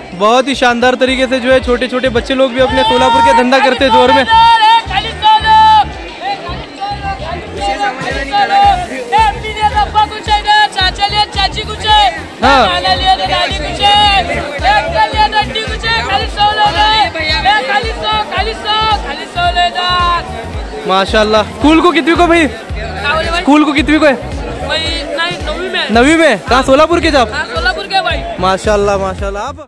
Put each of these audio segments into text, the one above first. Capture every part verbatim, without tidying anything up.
बहुत ही शानदार तरीके से जो है छोटे छोटे बच्चे लोग भी अपने सोलापुर के धंधा करते हैं जोर में। माशाल्लाह। स्कूल को कितवी को भाई? स्कूल को कितवी को है? नवी में। नवी में? कहाँ सोलापुर के? जब सोलापुर के भाई। माशाल्लाह माशाल्लाह। आप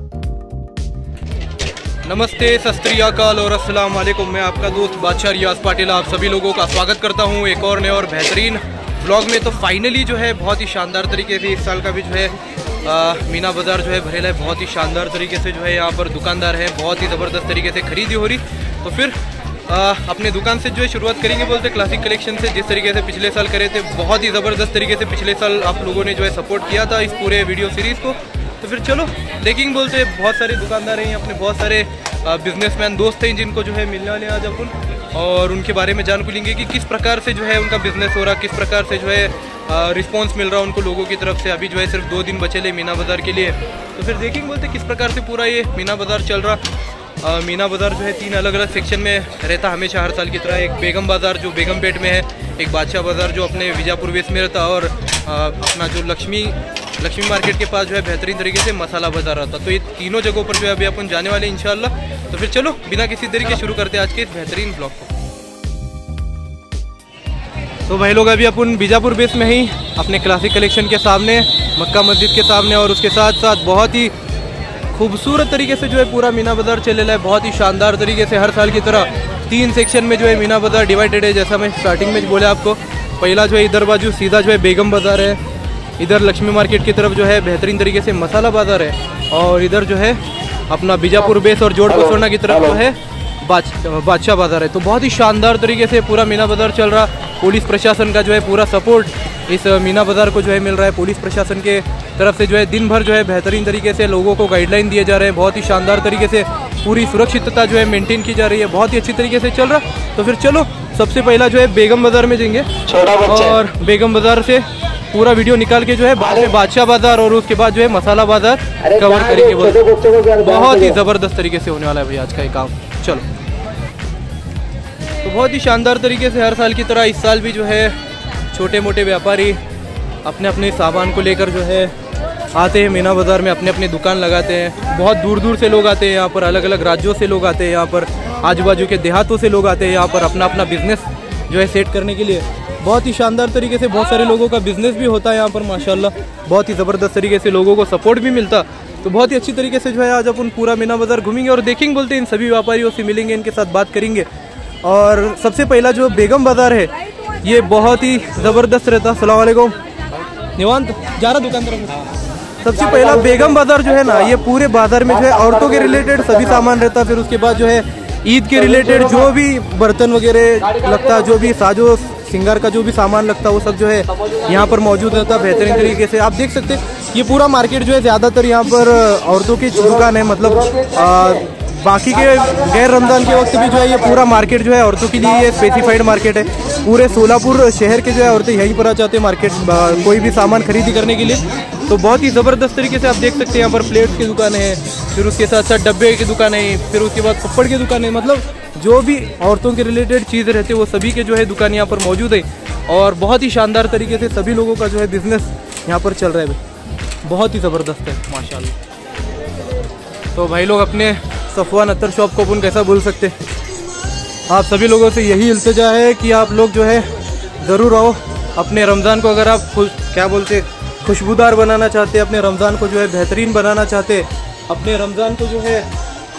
नमस्ते, सत श्री अकाल और अस्सलाम वालेकुम। मैं आपका दोस्त बादशाह रियाज पाटिल आप सभी लोगों का स्वागत करता हूं एक और नए और बेहतरीन व्लॉग में। तो फाइनली जो है बहुत ही शानदार तरीके से इस साल का भी जो है आ, मीना बाज़ार जो है भरेला है। बहुत ही शानदार तरीके से जो है यहाँ पर दुकानदार है, बहुत ही ज़बरदस्त तरीके से खरीदी हो रही। तो फिर आ, अपने दुकान से जो है शुरुआत करेंगे बोलते क्लासिक कलेक्शन से। जिस तरीके से पिछले साल करे थे, बहुत ही ज़बरदस्त तरीके से पिछले साल आप लोगों ने जो है सपोर्ट किया था इस पूरे वीडियो सीरीज़ को। तो फिर चलो देखेंगे बोलते बहुत सारे दुकानदार हैं अपने, बहुत सारे बिजनेसमैन दोस्त हैं जिनको जो है मिलने वाले आज अपन, और उनके बारे में जान लेंगे कि किस प्रकार से जो है उनका बिजनेस हो रहा, किस प्रकार से जो है रिस्पांस मिल रहा उनको लोगों की तरफ से। अभी जो है सिर्फ दो दिन बचे ले मीना बाज़ार के लिए। तो फिर देखेंगे बोलते किस प्रकार से पूरा ये मीना बाज़ार चल रहा। आ, मीना बाज़ार जो है तीन अलग अलग सेक्शन में रहता हमेशा हर साल की तरह। एक बेगम बाज़ार जो बेगमपेट में है, एक बादशाह बाज़ार जो अपने विजापुर वेस्ट में रहता, और आ, अपना जो लक्ष्मी लक्ष्मी मार्केट के पास जो है बेहतरीन तरीके से मसाला बाज़ार रहता। तो ये तीनों जगहों पर जो है अभी अपन जाने वाले इंशाल्लाह। तो फिर चलो बिना किसी देरी के शुरू करते हैं आज के इस बेहतरीन ब्लॉग को। तो भाई लोग अभी अपन बीजापुर बेस में ही अपने क्लासिक कलेक्शन के सामने, मक्का मस्जिद के सामने, और उसके साथ साथ बहुत ही खूबसूरत तरीके से जो है पूरा मीना बाज़ार चलेला है। बहुत ही शानदार तरीके से हर साल की तरह तीन सेक्शन में जो है मीना बाज़ार डिवाइडेड है। जैसा मैं स्टार्टिंग में बोला आपको, पहला जो है इधर बाजू सीधा जो है बेगम बाज़ार है, इधर लक्ष्मी मार्केट की तरफ जो है बेहतरीन तरीके से मसाला बाज़ार है, और इधर जो है अपना बीजापुर बेस और जोड़ पसोरना की तरफ जो है बादशाह बाज़ार है। तो बहुत ही शानदार तरीके से पूरा मीना बाज़ार चल रहा। पुलिस प्रशासन का जो है पूरा सपोर्ट इस मीना बाज़ार को जो है मिल रहा है। पुलिस प्रशासन के तरफ से जो है दिन भर जो है बेहतरीन तरीके से लोगों को गाइडलाइन दिए जा रहे हैं। बहुत ही शानदार तरीके से पूरी सुरक्षितता जो है मेंटेन की जा रही है। बहुत ही अच्छी तरीके से चल रहा। तो फिर चलो सबसे पहला जो है बेगम बाज़ार में जाएंगे, और बेगम बाज़ार से पूरा वीडियो निकाल के जो है बाद में बादशाह बाज़ार और उसके बाद जो है मसाला बाज़ार कवर करेंगे। बहुत ही ज़बरदस्त तरीके से होने वाला है भाई आज का ये काम। चलो, तो बहुत ही शानदार तरीके से हर साल की तरह इस साल भी जो है छोटे मोटे व्यापारी अपने अपने सामान को लेकर जो है आते हैं मीना बाज़ार में, अपने अपने दुकान लगाते हैं। बहुत दूर दूर से लोग आते हैं यहाँ पर, अलग अलग राज्यों से लोग आते हैं यहाँ पर, आजू बाजू के देहातों से लोग आते हैं यहाँ पर अपना अपना बिजनेस जो है सेट करने के लिए। बहुत ही शानदार तरीके से बहुत सारे लोगों का बिजनेस भी होता है यहाँ पर माशाल्लाह। बहुत ही ज़बरदस्त तरीके से लोगों को सपोर्ट भी मिलता। तो बहुत ही अच्छी तरीके से जो है आज अपन पूरा मीना बाज़ार घूमेंगे और देखेंगे बोलते इन सभी व्यापारियों से मिलेंगे, इनके साथ बात करेंगे। और सबसे पहला जो बेगम बाज़ार है ये बहुत ही ज़बरदस्त रहता। अस्सलाम वालेकुम निवांत जा रहा दुकान तरफ। सबसे पहला बेगम बाज़ार जो है ना, ये पूरे बाज़ार में जो है औरतों के रिलेटेड सभी सामान रहता। फिर उसके बाद जो है ईद के रिलेटेड जो भी बर्तन वगैरह लगता, जो भी साजो सिंगार का जो भी सामान लगता, वो सब जो है यहाँ पर मौजूद रहता बेहतरीन तरीके से। आप देख सकते हैं ये पूरा मार्केट जो है ज़्यादातर यहाँ पर औरतों की दुकान है। मतलब आ, बाकी के गैर रमज़ान के वक्त भी जो है ये पूरा मार्केट जो है औरतों के लिए ये स्पेसिफाइड मार्केट है। पूरे सोलापुर शहर के जो है औरतें यहीं पर आ जाते हैं मार्केट कोई भी सामान खरीदी करने के लिए। तो बहुत ही ज़बरदस्त तरीके से आप देख सकते हैं यहाँ पर प्लेट्स की दुकानें हैं, फिर उसके साथ साथ डब्बे की दुकानें हैं, फिर उसके बाद पपड़ की दुकानें, मतलब जो भी औरतों के रिलेटेड चीज़ें रहती है वो सभी के जो है दुकान यहाँ पर मौजूद है। और बहुत ही शानदार तरीके से सभी लोगों का जो है बिजनेस यहाँ पर चल रहा है, बहुत ही ज़बरदस्त है माशाल्लाह। तो भाई लोग अपने सफ़वान अत्तर शॉप को अपन कैसा भूल सकते। आप सभी लोगों से यही इल्तिजा है कि आप लोग जो है ज़रूर आओ। अपने रमज़ान को अगर आप खुश क्या बोलते खुशबूदार बनाना चाहते, अपने रमज़ान को जो है बेहतरीन बनाना चाहते, अपने रमज़ान को जो है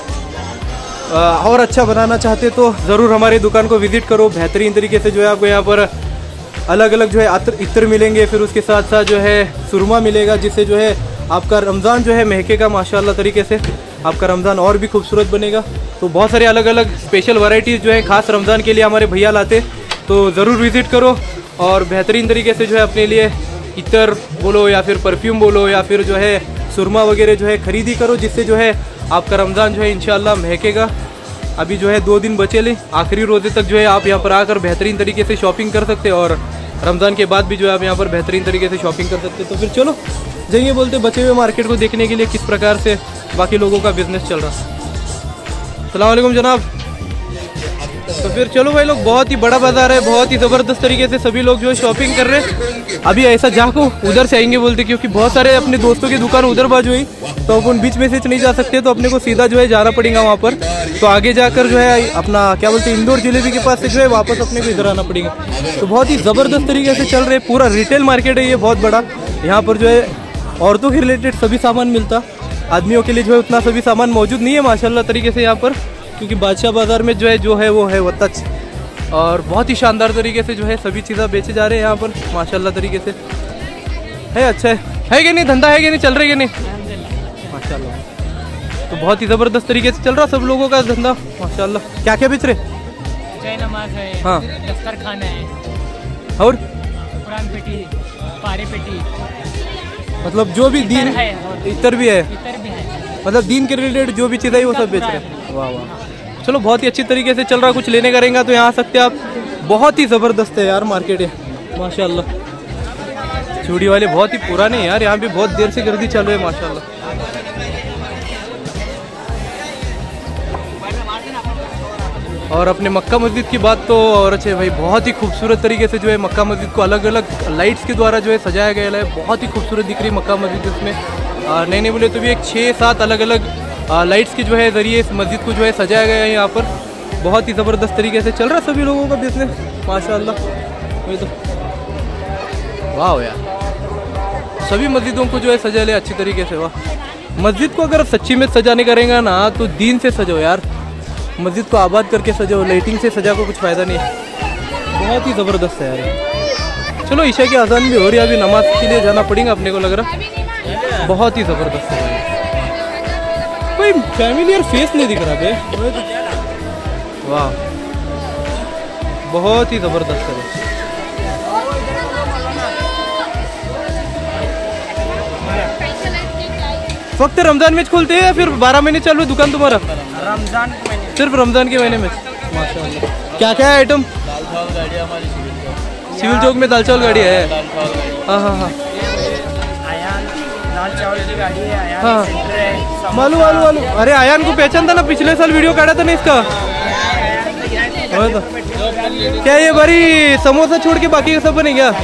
और अच्छा बनाना चाहते, तो ज़रूर हमारी दुकान को विज़िट करो। बेहतरीन तरीके से जो है आपको यहाँ पर अलग अलग जो है अतर इत्र मिलेंगे, फिर उसके साथ साथ जो है सुरमा मिलेगा, जिससे जो है आपका रमज़ान जो है महकेगा माशाल्लाह तरीके से, आपका रमज़ान और भी खूबसूरत बनेगा। तो बहुत सारे अलग अलग स्पेशल वैरायटीज़ जो है ख़ास रमज़ान के लिए हमारे भैया लाते, तो ज़रूर विज़िट करो और बेहतरीन तरीके से जो है अपने लिए इत्र बोलो या फिर परफ्यूम बोलो या फिर जो है सुरमा वगैरह जो है ख़रीदी करो, जिससे जो है आपका रमज़ान जो है इंशाल्लाह महकेगा। अभी जो है दो दिन बचे ले, आखिरी रोज़े तक जो है आप यहाँ पर आकर बेहतरीन तरीके से शॉपिंग कर सकते हैं, और रमज़ान के बाद भी जो है आप यहाँ पर बेहतरीन तरीके से शॉपिंग कर सकते हैं। तो फिर चलो जाइए बोलते बचे हुए मार्केट को देखने के लिए किस प्रकार से बाकी लोगों का बिजनेस चल रहा। अस्सलाम वालेकुम जनाब। तो फिर चलो भाई लोग, बहुत ही बड़ा बाजार है, बहुत ही ज़बरदस्त तरीके से सभी लोग जो है शॉपिंग कर रहे हैं। अभी ऐसा जाको उधर से आएंगे बोलते, क्योंकि बहुत सारे अपने दोस्तों की दुकान उधर बाजू हुई, तो अपन बीच में से नहीं जा सकते, तो अपने को सीधा जो है जाना पड़ेगा वहाँ पर। तो आगे जाकर जो है अपना क्या बोलते हैं इंदौर जलेबी के पास से जो है वापस अपने को इधर आना पड़ेगा। तो बहुत ही ज़बरदस्त तरीके से चल रहे, पूरा रिटेल मार्केट है ये बहुत बड़ा। यहाँ पर जो है औरतों के रिलेटेड सभी सामान मिलता, आदमियों के लिए जो है उतना सभी सामान मौजूद नहीं है माशाल्लाह तरीके से यहाँ पर, क्योंकि बादशाह बाज़ार में जो है जो है वो है वो टच, और बहुत ही शानदार तरीके से जो है सभी चीज़ें बेचे जा रहे हैं यहाँ पर माशाल्लाह तरीके से। है अच्छा है है कि नहीं, धंधा है कि नहीं, चल रहा है कि नहीं माशाल्लाह। तो बहुत ही ज़बरदस्त तरीके से चल रहा सब लोगों का धंधा माशाल्लाह। क्या क्या बेच रहे? जय नमाज है, हाँ, दफ्तर खाना है, और कुरान पेटी, पारे पेटी, मतलब जो भी दीन है, इतर भी है, इतर भी है, मतलब दीन के रिलेटेड जो भी चीज़ें वो सब बेच रहे हैं। वाह वाह, चलो बहुत ही अच्छी तरीके से चल रहा। कुछ लेने का रहेगा तो यहाँ आ सकते हैं आप। बहुत ही ज़बरदस्त है यार मार्केट है माशाल्लाह। चूड़ी वाले बहुत ही पुराने हैं यार, यहाँ भी बहुत देर से गर्दी चल रही है माशाल्लाह। और अपने मक्का मस्जिद की बात तो और अच्छे भाई, बहुत ही खूबसूरत तरीके से जो है मक्का मस्जिद को अलग अलग लाइट्स के द्वारा जो है सजाया गया है। बहुत ही खूबसूरत दिख रही है मक्का मस्जिद। इसमें नहीं नहीं बोले तो भी एक छः सात अलग अलग लाइट्स के जो है ज़रिए इस मस्जिद को जो है सजाया गया है यहाँ पर। बहुत ही ज़बरदस्त तरीके से चल रहा है सभी लोगों का बिजनेस माशाल्लाह। वही तो वाह यार, सभी मस्जिदों को जो है सजा ले अच्छी तरीके से। वाह, मस्जिद को अगर सच्ची में सजाने करेंगे ना तो दीन से सजो यार, मस्जिद को आबाद करके सजो, लाइटिंग से सजा को कुछ फ़ायदा नहीं है। बहुत ही ज़बरदस्त है यार। चलो ईशा की अजान भी हो रही है, अभी नमाज के लिए जाना पड़ेगा अपने को लग रहा। बहुत ही ज़बरदस्त है, कोई फैमिलियर फेस नहीं दिख रहा बे। वाह, बहुत ही ज़बरदस्त है। वक्त रमज़ान में खोलते हैं या फिर बारह महीने चालू है दुकान तुम्हारा? रमजान के महीने, सिर्फ रमज़ान के महीने में माशाल्लाह। क्या क्या है आइटम? दाल चावल गाड़ी हमारी सिविल चौक में दाल चावल गाड़ी है। हाँ हाँ हाँ दाल चावल की गाड़ी है, आयान हाँ। सेंटर है। मालूम मालूम मालूम। अरे आयान को पहचानता ना, पिछले साल वीडियो काटा था ना इसका। तो क्या ये बारी समोसा छोड़ के बाकी सब बने क्या?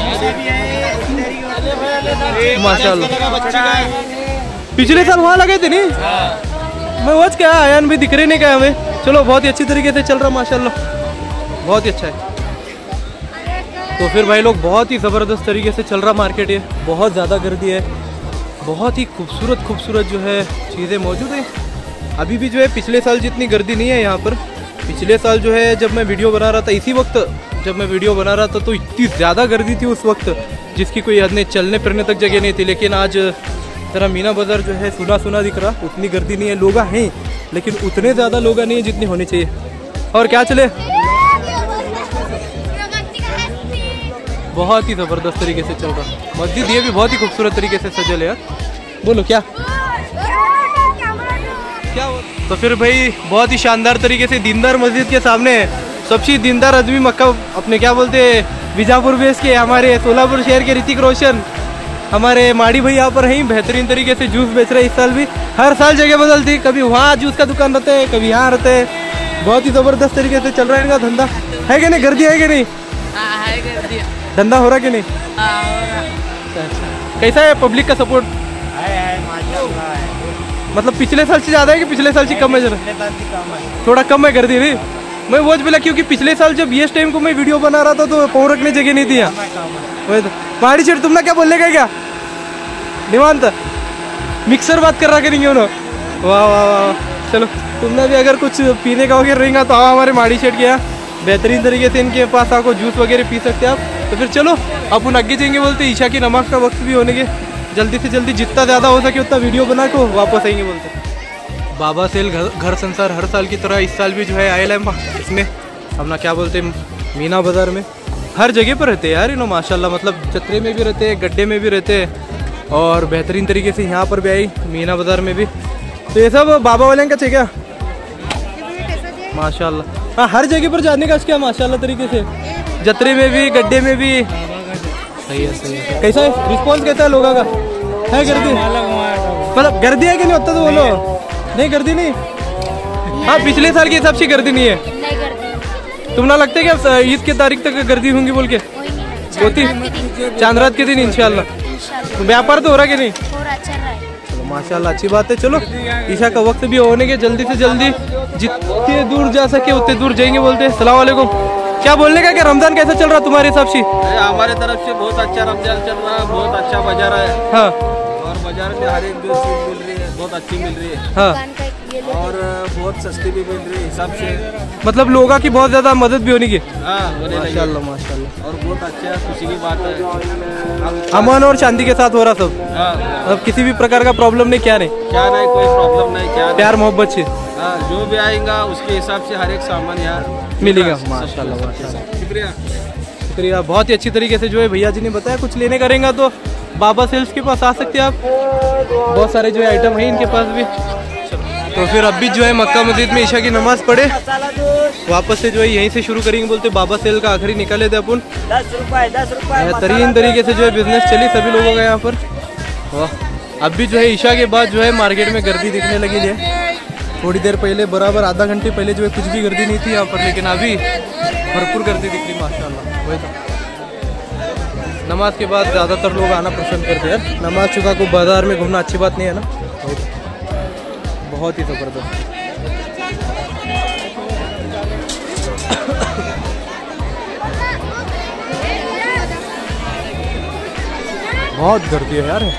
माशाल्लाह, पिछले साल वहाँ लगे थे नहीं, मैं वॉच क्या आयान भी दिख रहे नहीं क्या हमें। चलो बहुत ही अच्छी तरीके से चल रहा माशाल्लाह, बहुत ही अच्छा है। तो फिर भाई लोग बहुत ही ज़बरदस्त तरीके से चल रहा मार्केट है, बहुत ज़्यादा गर्दी है, बहुत ही खूबसूरत खूबसूरत जो है चीज़ें मौजूद हैं। अभी भी जो है पिछले साल जितनी गर्दी नहीं है यहाँ पर। पिछले साल जो है जब मैं वीडियो बना रहा था, इसी वक्त जब मैं वीडियो बना रहा था तो इतनी ज़्यादा गर्दी थी उस वक्त जिसकी कोई हद नहीं, चलने फिरने तक जगह नहीं थी। लेकिन आज जरा मीना बाज़ार जो है सुना सुना दिख रहा, उतनी गर्दी नहीं है। लोग हैं लेकिन उतने ज़्यादा लोग नहीं है जितनी होनी चाहिए। और क्या चले, बहुत ही ज़बरदस्त तरीके से चल रहा मस्जिद। ये भी बहुत ही खूबसूरत तरीके से सजल है यार। बोलो क्या क्या हो? तो फिर भाई बहुत ही शानदार तरीके से दीनदार मस्जिद के सामने सबसे दीनदार आदमी मक्का अपने क्या बोलते हैं बीजापुर बेस के हमारे सोलापुर शहर के ऋतिक रोशन, हमारे माड़ी भाई यहाँ पर हैं, बेहतरीन तरीके से जूस बेच रहे हैं। इस साल भी हर साल जगह बदलती, कभी वहाँ जूस का दुकान रहता है, कभी यहाँ रहते हैं। बहुत ही ज़बरदस्त तरीके से चल रहा है इनका धंधा। है कि नहीं, गर्दी है कि नहीं, धंधा हो रहा कि नहीं? कैसा है पब्लिक का सपोर्ट? मतलब पिछले साल से ज़्यादा है कि पिछले साल से कम है? जरा थोड़ा कम है गर्दी नहीं। मैं वो बोला क्योंकि पिछले साल जब ये टाइम को मैं वीडियो बना रहा था तो पाँव रखने जगह नहीं दिया। वही तो पहाड़ी शेर, तुमने क्या बोलने का क्या निवांत मिक्सर बात कर रहा कि नहीं? वाह वाह वाह। चलो तुमने भी अगर कुछ पीने का वगैरह रहेगा तो आओ हमारे माड़ी शेट के यहाँ, बेहतरीन तरीके से इनके पास आको जूस वगैरह पी सकते हैं आप। तो फिर चलो अपन आगे जाएंगे, बोलते ईशा की नमाज का वक्त भी होने के, जल्दी से जल्दी जितना ज़्यादा हो सके उतना वीडियो बना को वापस आएंगे। बोलते बाबा सेल घर, घर संसार हर साल की तरह इस साल भी जो है आया है इसमें अपना क्या बोलते हैं मीना बाज़ार में। हर जगह पर रहते हैं यार इन्हों माशाल्लाह, मतलब चतरे में भी रहते हैं, गड्ढे में भी रहते हैं, और बेहतरीन तरीके से यहाँ पर भी आई मीना बाज़ार में भी। तो ये सब बाबा वाले का चाहिए क्या माशाल्लाह। हाँ हर जगह पर जाने का क्या माशाल्लाह तरीके से, जतरे में भी गड्ढे में भी। सही है सही है। कैसा है रिस्पॉन्स कैसा है लोगों का? है गर्दी, मतलब गर्दी है कि नहीं होता तो बोलो। नहीं गर्दी नहीं, हाँ पिछले साल के हिसाब से गर्दी नहीं है। नहीं गर्दी। तुम ना लगता है क्या ईद की तारीख तक गर्दी होंगी बोल के? होती चांद रात के दिन इंशाल्लाह। व्यापार तो हो रहा कि नहीं? और अच्छा रहा है। चलो माशाल्लाह अच्छी बात है। चलो ईशा का वक्त भी होने के, जल्दी से जल्दी जितने दूर जा सके उतने दूर जाएंगे बोलते हैं। सलाम वालेकुम। क्या बोलने का, क्या रमजान कैसा चल रहा तुम्हारे हिसाब से? हमारे तरफ से बहुत अच्छा रमजान चल रहा है, बहुत अच्छा बाजार है। हाँ और बाजार में हर एक चीज मिल रही है, बहुत अच्छी मिल रही है। हाँ दुकान का ये ले। और बहुत सस्ती भी मिल रही है हिसाब से। मतलब लोगों की बहुत ज्यादा मदद भी होने की। हाँ होने लगी। माशाल्लाह माशाल्लाह। और बहुत अच्छा है, खुशी की बात है। अमन और शांति के साथ हो रहा सब। हाँ अब किसी भी प्रकार का प्रॉब्लम नहीं, क्या नहीं, क्या नहीं, कोई प्रॉब्लम नहीं, क्या नहीं। प्यार मोहब्बत से हाँ जो भी आएगा उसके हिसाब से हर एक सामान यहाँ मिलेगा। माशाल्लाह माशाल्लाह, शुक्रिया शुक्रिया। बहुत ही अच्छी तरीके से जो है भैया जी ने बताया। कुछ लेने करेंगे तो बाबा सेल्स के पास आ सकते हैं आप, बहुत सारे जो है आइटम है इनके पास भी। तो फिर अब भी जो है मक्का मस्जिद में ईशा की नमाज पढ़े, वापस से जो है यहीं से शुरू करेंगे बोलते। बाबा सेल का आखिरी निकाले थे अपन। दस रुपए दस रुपए बेहतरीन तरीके से जो है बिजनेस चली सभी लोगों का यहाँ पर। वाह, अब भी जो है ईशा के बाद जो है मार्केट में गर्दी दिखने लगी है। थोड़ी देर पहले बराबर आधा घंटे पहले जो है कुछ भी गर्दी नहीं थी यहाँ पर, लेकिन अभी भरपूर गर्दी दिख रही माशाल्लाह। वही तो नमाज के बाद ज़्यादातर लोग आना पसंद करते हैं यार। नमाज चुका को बाजार में घूमना अच्छी बात नहीं है ना। वही तो बहुत ही ज़बरदस्त। बहुत गर्दी है यार।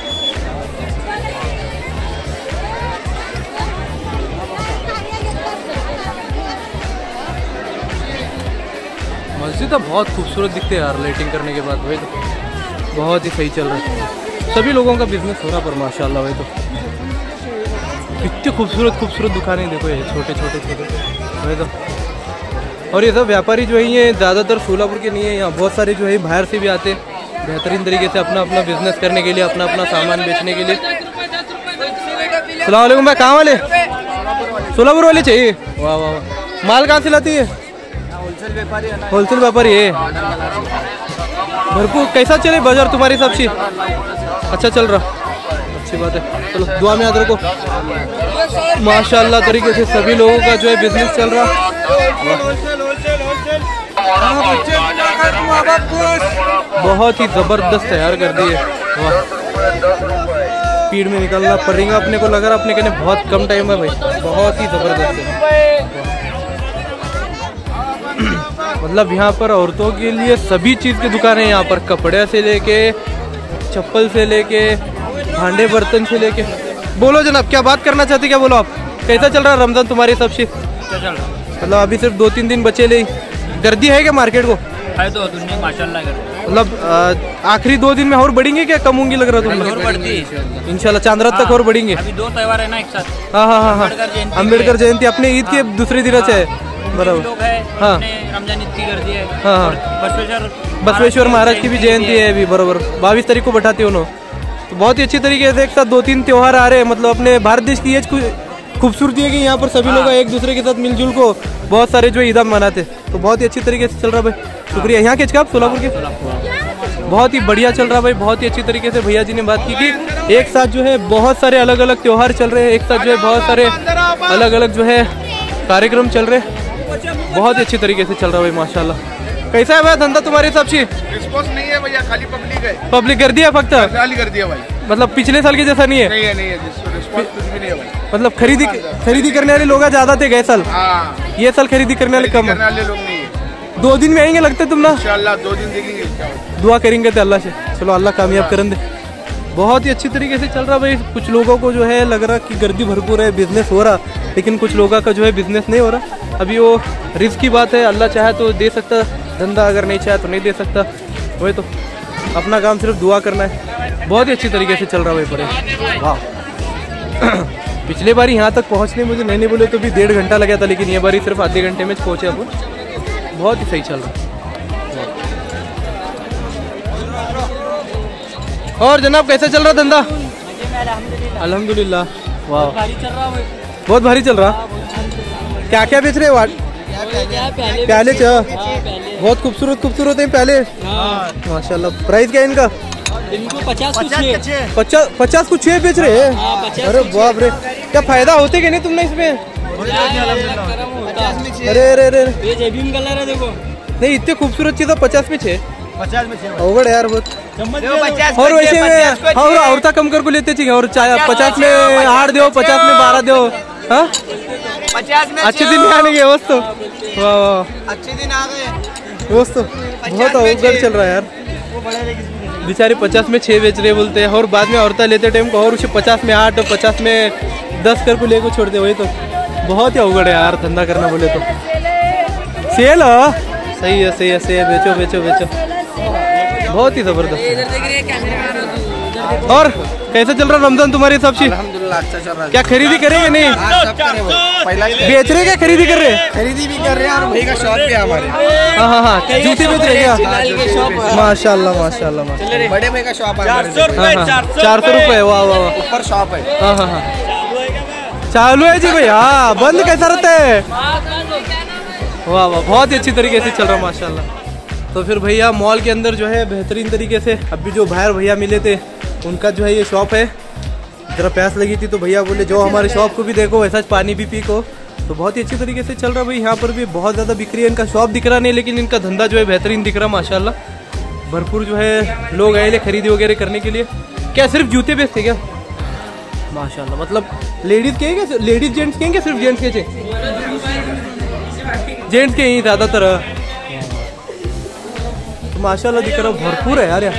मस्जिद तो बहुत खूबसूरत दिखते हैं यार लाइटिंग करने के बाद। वही तो बहुत ही सही चल रहा है, सभी लोगों का बिजनेस हो रहा पर माशाल्लाह। वही तो कितनी खूबसूरत खूबसूरत दुकानें देखो, ये छोटे छोटे छोटे। वही तो, और ये सब व्यापारी जो है ये ज़्यादातर सोलापुर के नहीं है, यहाँ बहुत सारे जो है बाहर से भी आते हैं बेहतरीन तरीके से अपना अपना बिजनेस करने के लिए, अपना अपना सामान बेचने के लिए। सलाम वालेकुम भाई, कहाँ वाले? सोलापुर वाले चाहिए। वाह वाह वाह। माल कहाँ से लाती है? होलसेल व्यापारी है ना। होलसेल व्यापारी है भरपूर। कैसा चले बाजार तुम्हारे हिसाब से? अच्छा चल रहा, अच्छी बात है। चलो दुआ में याद रखो। माशाल्लाह तरीके से सभी लोगों का जो है बिजनेस चल रहा। बहुत ही जबरदस्त तैयार कर दी है। स्पीड में निकलना पड़ेगा अपने को, लग रहा अपने कहने बहुत कम टाइम है भाई, बहुत ही जबरदस्त है। मतलब यहाँ पर औरतों के लिए सभी चीज़ की दुकान है यहाँ पर, कपड़े से लेके चप्पल से लेके भांडे बर्तन से लेके। बोलो जनाब, क्या बात करना चाहते, क्या बोलो आप? कैसा चल रहा रमजान तुम्हारे हिसाब से? अच्छा चल रहा मतलब अभी सिर्फ दो तीन दिन बचे ले, गर्दी है क्या मार्केट को? है तो दुनिया माशाल्लाह कर मतलब आखिरी दो दिन में और बढ़ेंगे क्या कम होंगी लग रहा और तुम? बढ़ती है इंशाल्लाह चांद रात तक और बढ़ेंगे। अभी दो त्योहार है ना एक साथ। हाँ हाँ हाँ हाँ, अम्बेडकर जयंती अम्बेडकर जयंती अपने ईद के दूसरे दिन से है बराबर। लोग है हाँ। अपने रमजान ईद की कर दी है। हाँ, हाँ। और बसवेश्वर बसवेश्वर महाराज की भी जयंती है अभी बराबर, बाईस तारीख को बैठाते हैं उन्होंने। तो बहुत ही अच्छी तरीके से एक साथ दो तीन त्योहार आ रहे हैं। मतलब अपने भारत देश की ये खूबसूरती है कि यहाँ पर सभी लोग एक दूसरे के साथ मिलजुल को बहुत सारे जो ईद मनाते, तो बहुत ही अच्छी तरीके से चल रहा भाई। शुक्रिया। यहाँ के आप सोलापुर के? बहुत ही बढ़िया चल रहा भाई, बहुत ही अच्छी तरीके से भैया जी ने बात की कि एक साथ जो है बहुत सारे अलग अलग त्योहार चल रहे हैं, एक साथ जो है बहुत सारे अलग अलग जो है कार्यक्रम चल रहे हैं। बहुत ही अच्छी तरीके से चल रहा है भाई माशाल्लाह। कैसा है भाई धंधा तुम्हारे हिसाब से? रिस्पॉन्स नहीं है भैया, खाली पब्लिक है। पब्लिक कर दिया फक्त, खाली कर दिया भाई। मतलब पिछले साल के जैसा नहीं है? नहीं है नहीं है, रिस्पॉन्स कुछ भी नहीं है भाई। मतलब खरीदी खरीदी करने वाले लोग ज्यादा थे गए साल, हाँ ये साल खरीदी करने वाले कम है। करने वाले लोग नहीं है। दो दिन में आएंगे लगते तुम ना? इंशाल्लाह दो दिन देखेंगे, दुआ करेंगे तो अल्लाह से। चलो अल्लाह कामयाब करन दे। बहुत ही अच्छी तरीके से चल रहा भाई। कुछ लोगों को जो है लग रहा कि गर्दी भरपूर है, बिजनेस हो रहा, लेकिन कुछ लोगों का जो है बिजनेस नहीं हो रहा। अभी वो रिस्क की बात है, अल्लाह चाहे तो दे सकता धंधा, अगर नहीं चाहे तो नहीं दे सकता। वही तो अपना काम सिर्फ दुआ करना है। बहुत ही अच्छी तरीके से चल रहा भाई परे। वाह पिछले बार यहाँ तक पहुँचने मुझे नहीं बोले तो भी डेढ़ घंटा लगा था, लेकिन ये बारी सिर्फ आधे घंटे में पहुँचे अपन। बहुत ही सही चल रहा। और जनाब कैसा चल रहा धंधा? अल्हम्दुलिल्लाह। वाह बहुत भारी चल रहा। क्या क्या बेच रहे हो? प्याले चा बहुत खूबसूरत खूबसूरत है प्याले माशाल्लाह। प्राइस क्या है इनका? इनको पचास कुछ छः पचास पचास को छः बेच रहे हैं। अरे बाप रे, क्या फायदा होते कि नहीं तुमने इसमें? अरे अरे अरे ये जेबीम कलर है देखो। नहीं, इतने खूबसूरत चीज़ पचास में छः, पचास में छः अवगढ़ यार बहुत। और वैसे में और औरता कम कर को लेते चाहिए और पचास में आठ दो, पचास में बारह दो। हाँ, पचास में अच्छे दिन आने गए दोस्त। वाह वाह, अच्छे दिन आ गए दोस्त बहुत अवगढ़ चल रहा है यार। बेचारे पचास में छः बेच रहे बोलते हैं और बाद में औरता लेते टाइम को और उसे पचास में आठ और पचास में दस कर को लेकर छोड़ते। वही तो बहुत ही अवगढ़ है यार धंधा करना बोले तो। सेल सही है सही है सही है, बेचो बेचो बेचो, बहुत ही जबरदस्त। और कैसे चल रहा रमजान तुम्हारे हिसाब से? अल्हम्दुलिल्लाह अच्छा चल रहा है। क्या खरीदी करेंगे नहीं? पहला बेच रहे क्या खरीदी कर रहे? खरीदी भी कर रहे हैं और भाई का शॉप भी है हमारे। हाँ हाँ हाँ, जूते बेच रहे क्या? माशाल्लाह माशाल्लाह माशाल्लाह, बड़े भाई का शॉप है। चार सौ रुपए। वाह वाह वाह, ऊपर शॉप है। हाँ हाँ हाँ, चालू है जी भाई। हाँ, बंद कैसा रहता है? वाह वाह, बहुत ही अच्छी तरीके से चल रहा माशाल्लाह। तो फिर भैया मॉल के अंदर जो है बेहतरीन तरीके से अभी जो बाहर भैया मिले थे उनका जो है ये शॉप है। ज़रा प्यास लगी थी तो भैया बोले जो हमारे शॉप को भी देखो वैसा पानी भी पी को। तो बहुत ही अच्छी तरीके से चल रहा भाई। यहाँ पर भी बहुत ज़्यादा बिक्री है, इनका शॉप दिख रहा नहीं लेकिन इनका धंधा जो है बेहतरीन दिख रहा माशाल्लाह। भरपूर जो है लोग आए खरीदी वगैरह करने के लिए। क्या सिर्फ जूते बेचते क्या? माशाल्लाह, मतलब लेडीज़ के क्या? लेडीज़ जेंट्स के क्या सिर्फ जेंट्स के? जेंट्स के ही ज़्यादातर माशाल्लाह दिख रहा भरपूर है यार।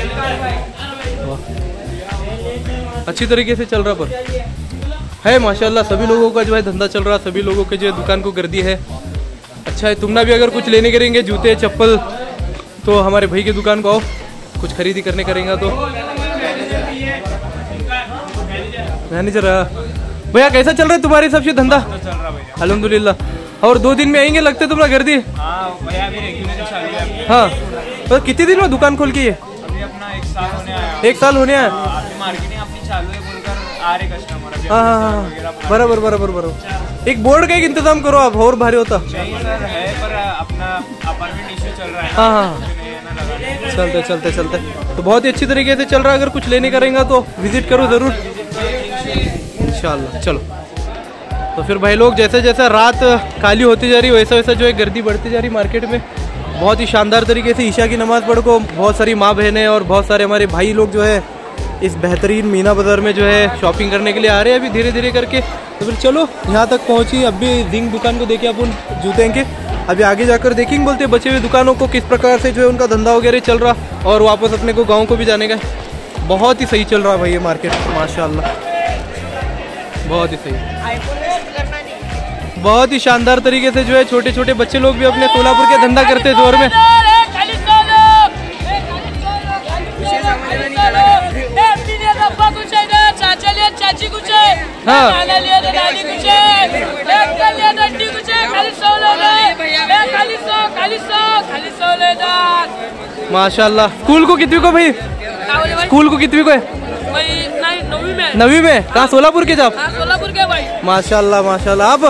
अच्छी तरीके से चल रहा पर है माशाल्लाह। सभी लोगों का जो है धंधा चल रहा, सभी लोगों के जो है दुकान को गर्दी है। अच्छा है, तुमने भी अगर कुछ लेने करेंगे जूते चप्पल तो हमारे भाई की दुकान को आओ, कुछ खरीदी करने करेंगे तो। मैनेजर भैया कैसा चल रहा है तुम्हारे हिसाब से धंधा? अल्हम्दुलिल्लाह। और दो दिन में आएंगे लगते तुम्हारा गर्दी? हाँ, तो कितने दिन में दुकान खोल के? ये अभी अपना एक साल होने आया। एक साल होने आया। अभी मार्केटिंग अपनी चालू है बोलकर आ रहे कस्टमर। हाँ हाँ हाँ, बराबर बराबर बराबर। एक बोर्ड का एक इंतजाम करो आप, और भारी होता। चाहिए सर है पर अपना अपार्टमेंट इश्यू चल रहा है। हाँ हाँ, चलते चलते चलते तो बहुत ही अच्छी तरीके से चल रहा है। अगर कुछ लेने करेंगे तो विजिट करो जरूर इंशाल्लाह। चलो तो फिर भाई लोग जैसे जैसे रात काली होती जा रही वैसा वैसा जो है गर्दी बढ़ती जा रही मार्केट में। बहुत ही शानदार तरीके से ईशा की नमाज़ पढ़ को बहुत सारी माँ बहनें और बहुत सारे हमारे भाई लोग जो है इस बेहतरीन मीना बाज़ार में जो है शॉपिंग करने के लिए आ रहे हैं अभी धीरे धीरे करके। तो फिर चलो यहाँ तक पहुँची, अभी जिंक दुकान को देखे अपन जूते के, अभी आगे जाकर देखेंगे बोलते बचे हुए दुकानों को किस प्रकार से जो है उनका धंधा वगैरह चल रहा, और वापस अपने को गाँव को भी जाने का। बहुत ही सही चल रहा भाई ये मार्केट माशाल्लाह, बहुत ही सही, बहुत ही शानदार तरीके से जो है छोटे छोटे बच्चे लोग भी अपने सोलापुर के धंधा करते हैं जोर में। माशाल्लाह। स्कूल को कितवी को भाई? स्कूल को कितवी को है? नवी में। नवी में कहाँ? सोलापुर के? जब सोलापुर के भाई। माशाल्लाह माशाल्लाह। आप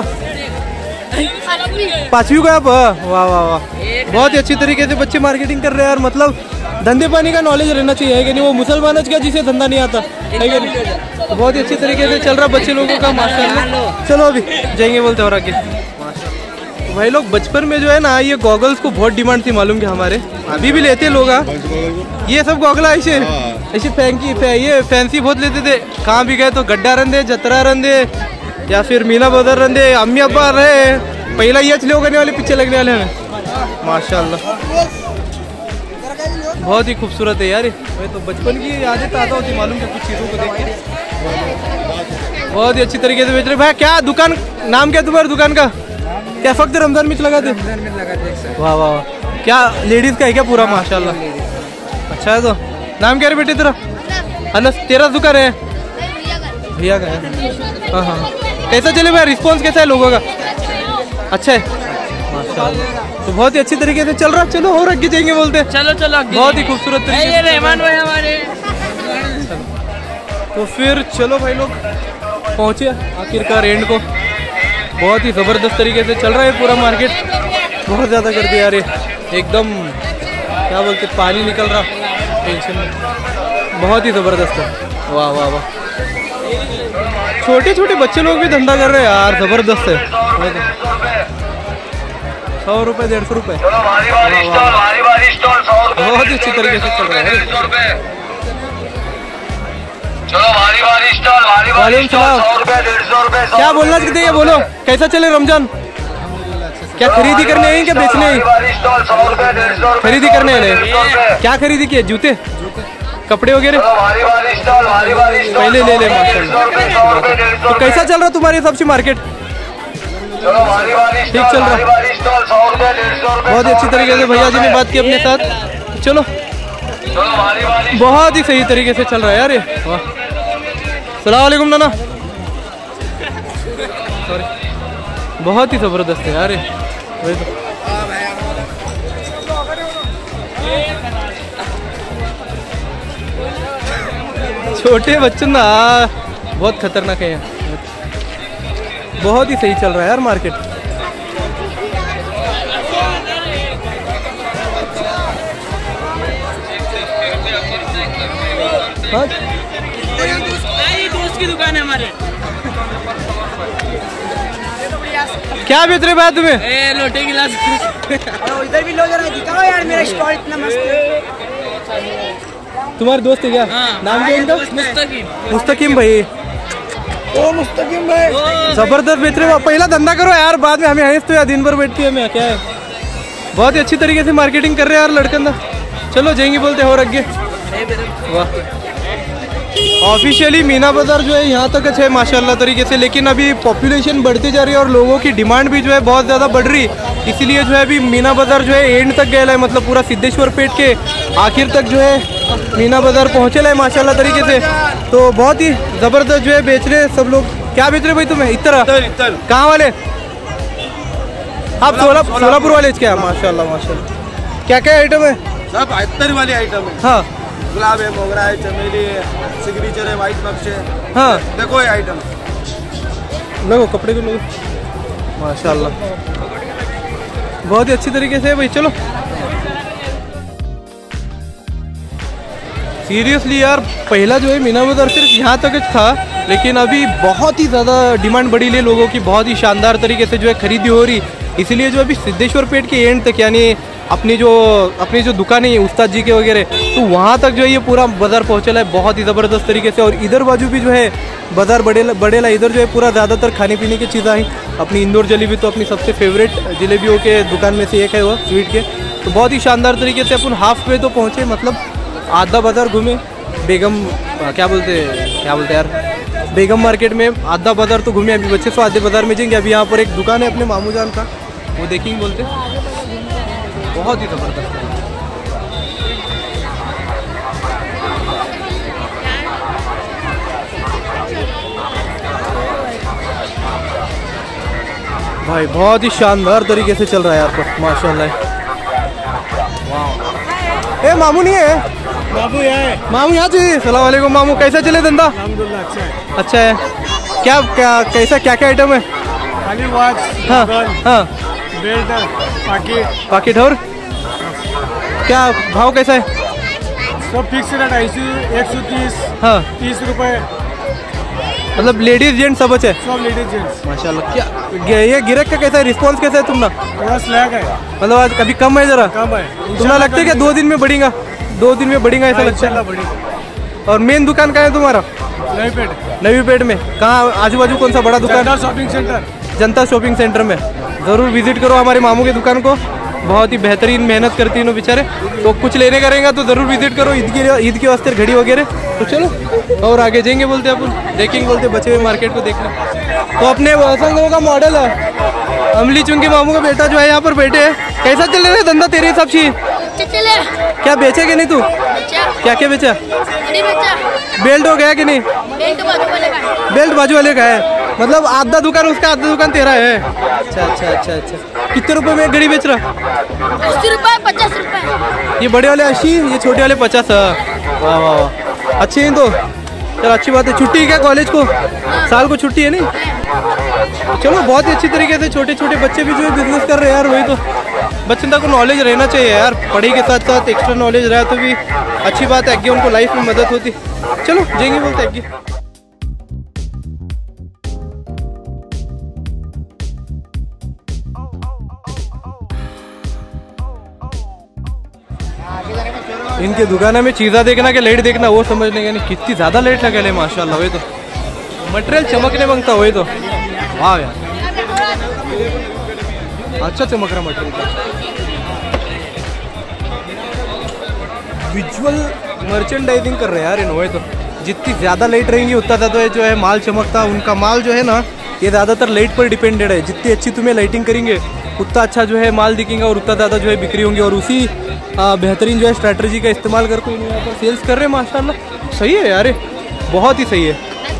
पांचवी को? आप वाह वाह वाह, बहुत ही अच्छी तरीके से बच्चे मार्केटिंग कर रहे हैं यार। मतलब धंधे पानी का नॉलेज रहना चाहिए है कि नहीं? वो मुसलमान का जिसे धंधा नहीं आता है कि नहीं? तो बहुत ही अच्छी तरीके से चल रहा बच्चे लोगों का माशाल्लाह। चलो अभी जाएंगे बोलते और आगे। भाई लोग बचपन में जो है ना ये गॉगल्स को बहुत डिमांड थी मालूम कि हमारे, अभी भी लेते लोग। ये सब गॉगल ऐसे ऐसे फैंकी फै, ये फैंसी बहुत लेते थे। कहाँ भी गए तो गड्ढा रंधे, जतरा रंधे या फिर मीना बाजार रंधे, अम्मी अब्बा रहे पहला ये चले होने वाले पीछे लगने वाले हैं माशाल्लाह। बहुत ही खूबसूरत है यार। मैं तो बचपन की यादें ताज़ा होती मालूम कि कुछ चीज़ों को देख के। बहुत ही अच्छी तरीके से बेच रहे। भाई क्या दुकान, नाम क्या तुम्हारी दुकान का? क्या फक्त रमजान मिर्च लगाते? वाह वाह वाह, क्या लेडीज का है क्या पूरा? माशाल्लाह अच्छा है। तो नाम क्या है बेटे तेरा? अनस। तेरा दुकान है? भैया का है। हाँ हाँ, कैसा चले भाई? रिस्पॉन्स कैसा है लोगों का? अच्छा है माशाल्लाह। तो बहुत ही अच्छी तरीके से चल रहा। चलो और आगे जाएंगे बोलते। चलो चलो, बहुत ही खूबसूरत तरीके ये रहमान भाई हमारे। तो फिर चलो भाई लोग पहुँचे आखिरकार एंड को। बहुत ही ज़बरदस्त तरीके से चल रहा है पूरा मार्केट। बहुत ज़्यादा कर दिया यार, एकदम क्या बोलते पानी निकल रहा टेंशन में। बहुत ही ज़बरदस्त है। वाह वाह वाह, छोटे छोटे बच्चे लोग भी धंधा कर रहे हैं यार, ज़बरदस्त है। सौ रुपये डेढ़ सौ रुपये, बहुत ही अच्छी तरीके से चल रहा है। वालेकुम सलाम, क्या बोलना चाहते हैं, बोलो कैसा चले रमजान? क्या खरीदी करने हैं क्या बेचने हैं? खरीदी करने हैं। क्या खरीदी किए? जूते, कपड़े वगैरह पहले ले ले माशाल्लाह। तो कैसा चल रहा तुम्हारे हिसाब से मार्केट? ठीक चल रहा, बहुत ही अच्छी तरीके से भैया जी ने बात की अपने साथ। चलो बहुत ही सही तरीके से चल रहा है यार ये। वाह, सलाम वालेकुम नाना, बहुत ही ज़बरदस्त है यार ये। वही तो छोटे बच्चों ना बहुत खतरनाक है, बहुत ही सही चल रहा है यार मार्केट। हाँ? दोस्त की दुकान है हमारे। क्या बेच रहे भाई तुम्हें? ए, लोटे गिलास। इधर भी लो जरा, दिखाओ यार मेरा स्टॉल इतना मस्त है। तुम्हारे दोस्त है क्या? हाँ। नाम क्या इनका? मुस्तकीम। मुस्तकीम भाई। ओ मुस्तकीम भाई, जबरदस्त बेच रहे हो। पहला धंधा करो यार, बाद में हमें हंस तो यार दिन भर बैठती है हमें, क्या है। बहुत ही अच्छी तरीके से मार्केटिंग कर रहे हैं यार लड़कन ना। चलो जाएंगे बोलते हैं और आगे। वाह, ऑफिशियली मीना बाजार जो है यहाँ तक है माशाल्लाह तरीके से, लेकिन अभी पॉपुलेशन बढ़ती जा रही है और लोगों की डिमांड भी जो है बहुत ज़्यादा बढ़ रही, इसीलिए जो है अभी मीना बाजार जो है एंड तक गया है, मतलब पूरा सिद्धेश्वर पेट के आखिर तक जो है मीना बाजार पहुँचेला है माशाल्लाह तरीके से। तो बहुत ही ज़बरदस्त जो है बेच रहे सब लोग। क्या बेच रहे भाई तुम्हें? इतर कहाँ वाले आप? सोला सोलापुर वाले क्या? माशाल्लाह माशाल्लाह, क्या क्या आइटम है? सब इतर वाले आइटम है। हाँ, गुलाब है, मोगरा है, चमेली है, सिग्नेचर है, वाइट नक्श है। हाँ देखो ये आइटम, लगो कपड़े को लगो, माशाल्लाह बहुत ही अच्छी तरीके से है भाई। चलो सीरियसली यार, पहला जो है मीना बाजार सिर्फ यहाँ तक था, लेकिन अभी बहुत ही ज़्यादा डिमांड बढ़ी है लोगों की, बहुत ही शानदार तरीके से जो है खरीदी हो रही, इसीलिए जो अभी सिद्धेश्वर पेट के एंड तक, यानी अपनी जो अपनी जो दुकानें हैं उस्ताद जी के वगैरह, तो वहाँ तक जो है ये पूरा बाज़ार पहुँचेला है बहुत ही ज़बरदस्त तरीके से। और इधर बाजू भी जो है बाज़ार बढ़ेला बढ़ेला इधर जो है पूरा ज़्यादातर खाने पीने की चीज़ें हैं। अपनी इंदौर जलेबी तो अपनी सबसे फेवरेट जलेबियों के दुकान में से एक है वो स्वीट के, तो बहुत ही शानदार तरीके से अपन हाफ वे तो पहुँचे, मतलब आधा बाज़ार घूमे। बेगम क्या बोलते क्या बोलते यार बेगम मार्केट में आधा बाज़ार तो घूमे, अभी बच्चे तो आधे बाज़ार में जाएंगे। अभी यहाँ पर एक दुकान है अपने मामू जान का, वो देखेंगे बोलते, बहुत ही ज़बरदस्त है। भाई बहुत ही शानदार तरीके से चल रहा है यार, माशाल्लाह। वाह, ए मामू नहीं है? बाबू है। मामू यहाँ चाहिए। सलाम वालेकुम मामू, कैसा चले धंधा? अल्हम्दुलिल्लाह अच्छा है। अच्छा है। क्या क्या कैसा क्या क्या आइटम है? खाली वॉच, हाँ हाँ, बेल्ट, पाकिट पाकिट। और क्या भाव कैसा है? सब फिक्स रेट है, एक सौ तीस, हाँ, तीस रुपए, मतलब लेडीज जेंट्स सब है सब लेडीज जेंट्स। माशाल्लाह। क्या ये गिराक का कैसा है, रिस्पॉन्स कैसा है तुम्हारा? थोड़ा स्लैग है, मतलब आज कभी कम है जरा? कम है। तुम्हारा लगता है क्या दो दिन में बढ़ेगा? दो दिन में बढ़ेगा ऐसा लगता है? और मेन दुकान कहाँ है तुम्हारा? नवी पेट। नवी पेट में कहाँ? आजू बाजू कौन सा बड़ा दुकान? Shopping centre, Janata shopping centre में। ज़रूर विजिट करो हमारे मामू की दुकान को, बहुत ही बेहतरीन मेहनत करती हैं बेचारे। तो कुछ लेने का रहेगा तो ज़रूर विजिट करो ईद के ईद के वास्ते घड़ी वगैरह। तो चलो और आगे जाएंगे बोलते अपन, देखेंगे बोलते बचे हुए मार्केट को देखना। तो अपने वसंगों का मॉडल है अमली चुंगी मामू का बेटा जो है यहाँ पर बैठे हैं। कैसा चल रहा है धंधा तेरे हिसाब से? चले क्या बेचे कि नहीं तू? क्या क्या बेचा? बेल्ट हो गया कि नहीं? बेल्ट बाजू वाले का है। बेल्ट बाजू वाले का है, मतलब आधा दुकान उसका आधा दुकान तेरा है। अच्छा अच्छा अच्छा अच्छा। कितने रुपए में घड़ी बेच रहा? अस्सी रुपए, पचास रुपए। ये बड़े वाले अस्सी, ये छोटे वाले पचास। वाह वाह वाह, अच्छे हैं। तो चलो अच्छी बात है। छुट्टी है क्या कॉलेज को? साल को छुट्टी है नहीं? चलो बहुत ही अच्छी तरीके से छोटे छोटे बच्चे भी जो है बिजनेस कर रहे हैं यार। वही तो बच्चों को नॉलेज रहना चाहिए यार, पढ़ाई के साथ साथ एक्स्ट्रा नॉलेज रहा तो भी अच्छी बात है कि उनको लाइफ में मदद होती। चलो जाएंगे बोलते हैं कि इनके दुकान में चीज़ा देखना कि लाइट देखना वो समझने का नहीं, कितनी ज़्यादा लाइट लगे ले माशाल्लाह। वही तो मटेरियल चमकने मांगता वही तो, वाह यार अच्छा चमक रहा मटेरियल। विजुअल मर्चेंडाइजिंग कर रहे हैं यार इन, वही तो जितनी ज़्यादा लाइट रहेंगी उतना ज़्यादा जो है माल चमकता। उनका माल जो है ना ये ज़्यादातर लाइट पर डिपेंडेड है, जितनी अच्छी तुम्हें लाइटिंग करेंगे उतना अच्छा जो है माल दिखेगा और उतना ज़्यादा जो है बिक्री होंगी। और उसी बेहतरीन जो है स्ट्रैटेजी का इस्तेमाल करके यहाँ पर सेल्स कर रहे हैं माशाल्लाह। सही है यार, बहुत ही सही है।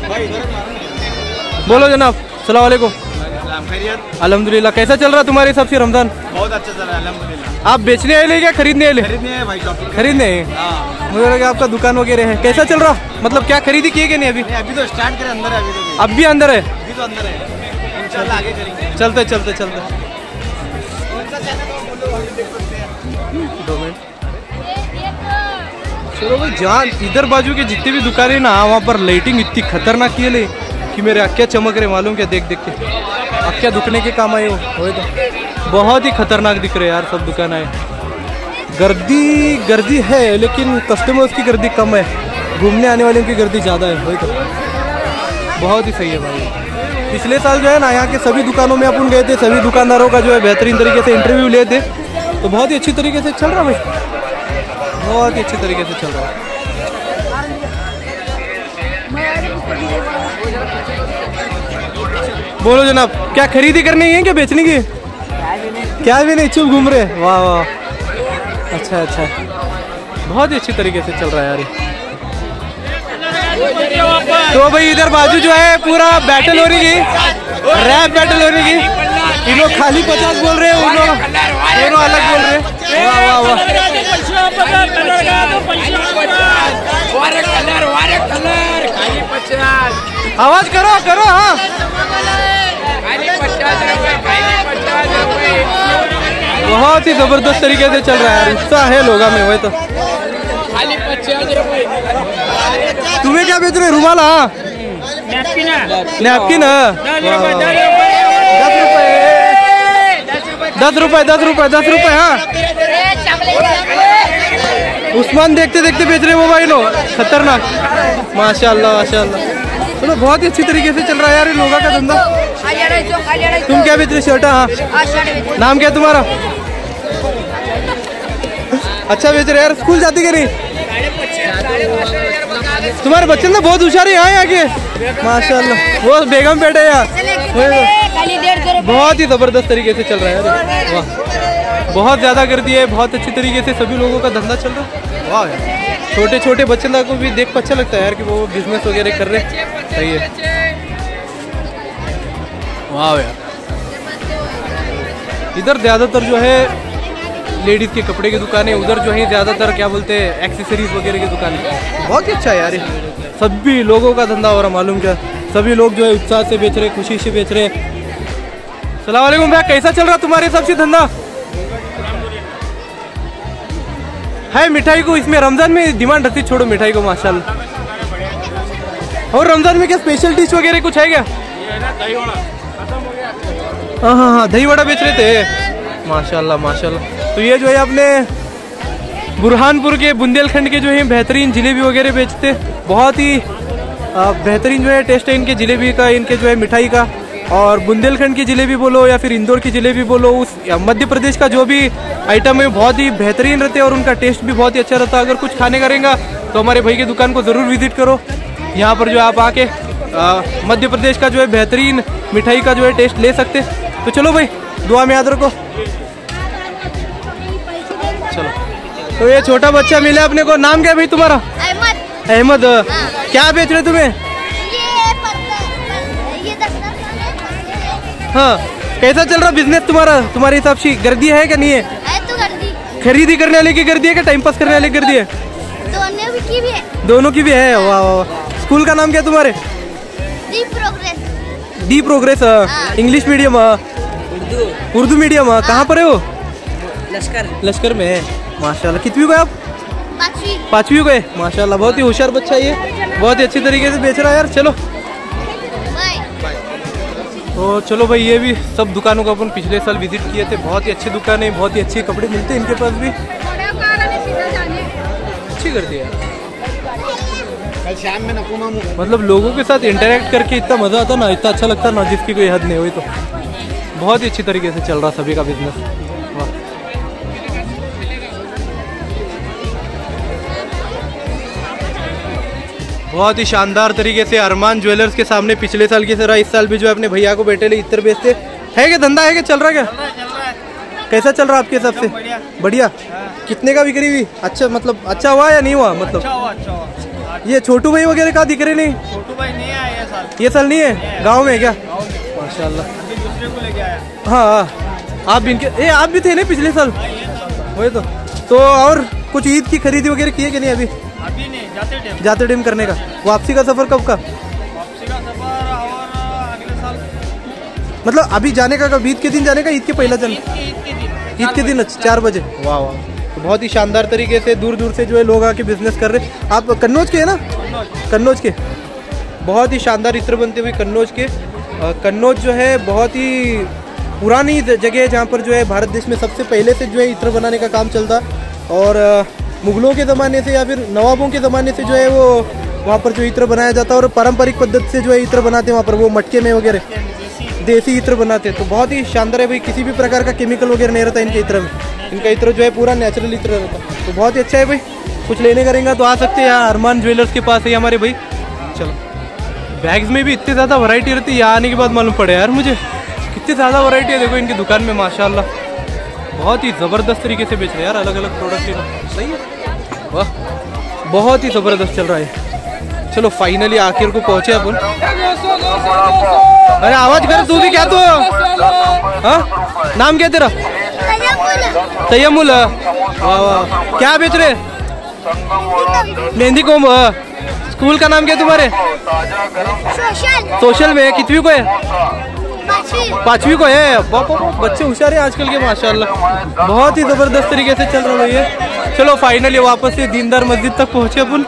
बोलो जनाब, अस्सलाम वालेकुम। अल्हम्दुलिल्लाह। कैसा चल रहा तुम्हारे हिसाब से रमजान? बहुत अच्छा चल रहा है अल्हम्दुलिल्लाह। आप बेचने आए ले क्या खरीदने आए? खरीदने हैं भाई, शॉपिंग खरीदने आए। मुझे लगा आपका दुकान वगैरह है। कैसा चल रहा, मतलब क्या खरीदी किए कि नहीं अभी? अभी तो स्टार्ट करें, अंदर है अभी तो। अब भी अंदर है? अभी तो अंदर है, इंशाल्लाह आगे करेंगे। चलते चलते चलते दो मिनट। चलो भाई जान, इधर बाजू के जितने भी दुकानें ना वहाँ पर लाइटिंग इतनी खतरनाक की ले कि मेरे अक्या चमक रहे मालूम क्या, देख देख के अक्या दुखने के काम आए हो। तो बहुत ही खतरनाक दिख रहे यार सब दुकान आए। गर्दी गर्दी है लेकिन कस्टमर्स की गर्दी कम है, घूमने आने वालों की गर्दी ज़्यादा है। वही तो बहुत ही सही है भाई। पिछले साल जो है ना यहाँ के सभी दुकानों में अपन गए थे, सभी दुकानदारों का जो है बेहतरीन तरीके से इंटरव्यू लिए थे, तो बहुत ही अच्छी तरीके से चल रहा भाई, बहुत ही अच्छी तरीके से चल रहा है। बोलो जनाब, क्या खरीदी करनी है क्या बेचने की? क्या भी नहीं, चुप घूम रहे। वाह वाह, अच्छा अच्छा, बहुत ही अच्छी तरीके से चल रहा है यार। तो भाई इधर बाजू जो है पूरा बैटल हो रही है, रैप बैटल हो रही है। इन लोग खाली पचास बोल रहे हैं, उन लोग दोनों अलग बोल रहे हैं। वाह वाह वाह, आवाज करो करो। हाँ बहुत ही जबरदस्त तरीके से चल रहा है, उत्साह है लोगों में। वही तो तुम्हें क्या बेच रहे? रुमाल? हाँ नैपकिन, नैपकिन दस रुपए दस रुपए दस रुपए। हाँ उस्मान देखते देखते बेच रहे मोबाइल हो, खतरनाक। माशाल्लाह माशाल्लाह। चलो बहुत ही अच्छी तरीके से चल रहा है यार इन लोगों का धंधा। तुम क्या बेच रहे? शर्ट? हाँ नाम क्या तुम्हारा? अच्छा बेच रहे यार। स्कूल जाती कि नहीं? तुम्हारे बच्चे ना बहुत होशियार है यहाँ आगे माशाल्लाह। वो बेगम पेट है यार, बहुत ही जबरदस्त तरीके से चल रहा है यार। वाह बहुत ज़्यादा कर दिया है, बहुत अच्छी तरीके से सभी लोगों का धंधा चल रहा है। वाह यार, छोटे छोटे बच्चे को भी देख कर अच्छा लगता है यार कि वो बिजनेस वगैरह कर रहे हैं। सही है, वाह यार। इधर ज़्यादातर जो है लेडीज़ के कपड़े की दुकानें, उधर जो है ज़्यादातर क्या बोलते हैं एक्सेसरीज वगैरह की दुकानें। बहुत ही अच्छा है यार, सभी लोगों का धंधा हो रहा मालूम क्या, सभी लोग जो है उत्साह से बेच रहे, खुशी से बेच रहे। सलाम वालेकुम भैया, कैसा चल रहा तुम्हारे सबसे धंधा? है मिठाई को इसमें रमजान में डिमांड रहती, छोड़ो मिठाई को माशाल्लाह। और रमजान में क्या स्पेशल डिश वगैरह कुछ है क्या? हाँ हाँ हाँ दही वड़ा बेच रहे थे माशाल्लाह माशाल्लाह। तो ये जो है अपने बुरहानपुर के बुंदेलखंड के जो है बेहतरीन जलेबी वगैरह बेचते, बहुत ही बेहतरीन जो है टेस्ट है इनके जलेबी का, इनके जो है मिठाई का। और बुंदेलखंड की जलेबी बोलो या फिर इंदौर की जलेबी बोलो, उस मध्य प्रदेश का जो भी आइटम है बहुत ही बेहतरीन रहते हैं और उनका टेस्ट भी बहुत ही अच्छा रहता है। अगर कुछ खाने का रहेगा तो हमारे भाई की दुकान को ज़रूर विजिट करो। यहाँ पर जो आप आके मध्य प्रदेश का जो है बेहतरीन मिठाई का जो है टेस्ट ले सकते। तो चलो भाई दुआ में याद रखो। चलो, तो ये छोटा बच्चा मिला अपने को, नाम क्या है भाई तुम्हारा? अहमद। अहमद, क्या बेच रहे तुम्हें? हाँ कैसा चल रहा बिजनेस तुम्हारा? तुम्हारे हिसाब से गर्दी है क्या नहीं है? है तो गर्दी। खरीदी करने वाले की गर्दी है क्या टाइम पास करने वाले की गर्दी है? दोनों की भी है। दोनों की भी है। वाह वाह, स्कूल का नाम क्या है तुम्हारे? The progress. The progress. English medium? Urdu Urdu medium. कहाँ पर है वो? लश्कर लश्कर में है। माशाल्लाह। कितवीं को है आप? पाँचवीं। पाँचवीं को है। माशाल्लाह बहुत ही होशियार बच्चा है ये, बहुत ही अच्छी तरीके से बेच रहा है यार। चलो बाय। तो चलो भाई, ये भी सब दुकानों को अपन पिछले साल विजिट किए थे। बहुत ही अच्छी दुकान है, बहुत ही अच्छे कपड़े मिलते हैं इनके पास भी। अच्छी करती है यार। कल शाम में नकुमा मतलब लोगों के साथ इंटरेक्ट करके इतना मज़ा आता ना, इतना अच्छा लगता ना, जिसकी कोई हद नहीं हुई। तो बहुत ही अच्छी तरीके से चल रहा सभी का बिजनेस। वाह। बहुत ही शानदार तरीके से अरमान ज्वेलर्स के सामने पिछले साल की तरह इस साल भी जो है अपने भैया को बैठे ले इत्र बेचते है। क्या धंधा है, क्या चल रहा है? क्या कैसा चल रहा है आपके हिसाब से? बढ़िया। कितने का बिक्री हुई? अच्छा, मतलब अच्छा हुआ या नहीं हुआ? मतलब अच्छा हुआ, अच्छा हुआ। ये छोटू भाई वगैरह का दिख रहे नहीं? छोटू भाई नहीं आया ये साल। ये साल नहीं है? गाँव में है क्या? माशाल्लाह। अभी दूसरे को लेके आया। हाँ, आप भी इनके ए आप भी थे ना पिछले साल? वही तो तो और कुछ ईद की खरीदी वगैरह की है कि नहीं अभी? अभी नहीं, जाते टाइम। जाते टाइम करने का। वापसी का सफर कब का? वापसी का सफर और अगले साल मतलब अभी जाने का कब? ईद के दिन जाने का? ईद के पहला दिन? ईद के ईद के दिन ईद के दिन अच्छा, चार बजे। वाह वाह। तो बहुत ही शानदार तरीके से दूर दूर से जो है लोग आके बिजनेस कर रहे हैं। आप कन्नौज के है ना? कन्नौज के। बहुत ही शानदार इत्र बनते हुए कन्नौज के। अ, कन्नौज जो है बहुत ही पुरानी जगह है, जहाँ पर जो है भारत देश में सबसे पहले से जो है इत्र बनाने का काम चलता। और अ, मुगलों के ज़माने से या फिर नवाबों के ज़माने से जो है वो वहाँ पर जो इत्र बनाया जाता है, और पारंपरिक पद्धति से जो है इत्र बनाते हैं वहाँ पर, वो मटके में वगैरह देसी इत्र बनाते हैं। तो बहुत ही शानदार है भाई, किसी भी प्रकार का केमिकल वगैरह नहीं रहता इनके इत्र में। इनका इत्र जो है पूरा नेचुरल इत्र रहता है। तो बहुत ही अच्छा है भाई। कुछ लेने करेंगे तो आ सकते हैं यहाँ अरमान ज्वेलर्स के पास है हमारे भाई। चलो, बैग्स में भी इतनी ज़्यादा वैरायटी रहती है, यहाँ आने के बाद मालूम पड़े यार मुझे कितनी ज़्यादा वैरायटी है। देखो इनकी दुकान में माशाल्लाह बहुत ही ज़बरदस्त तरीके से बेच रहे हैं यार, अलग अलग प्रोडक्ट। सही है, वाह, बहुत ही ज़बरदस्त चल रहा है। चलो फाइनली आखिर को पहुंचे अपन। अरे आवाज कर तू भी, क्या तू? हाँ, नाम क्या तेरा? तयमुल। वाह वाह। क्या बेच रहे? मेहंदी कोम। स्कूल का नाम क्या तुम्हारे? सोशल। सोशल में। कितवीं को है? पाँचवीं। पाँचवीं को है। बच्चे होशियार है आजकल के माशाल्लाह। बहुत ही जबरदस्त तरीके से चल रहा है। चलो फाइनली वापस से दीनदार मस्जिद तक पहुंचे अपन।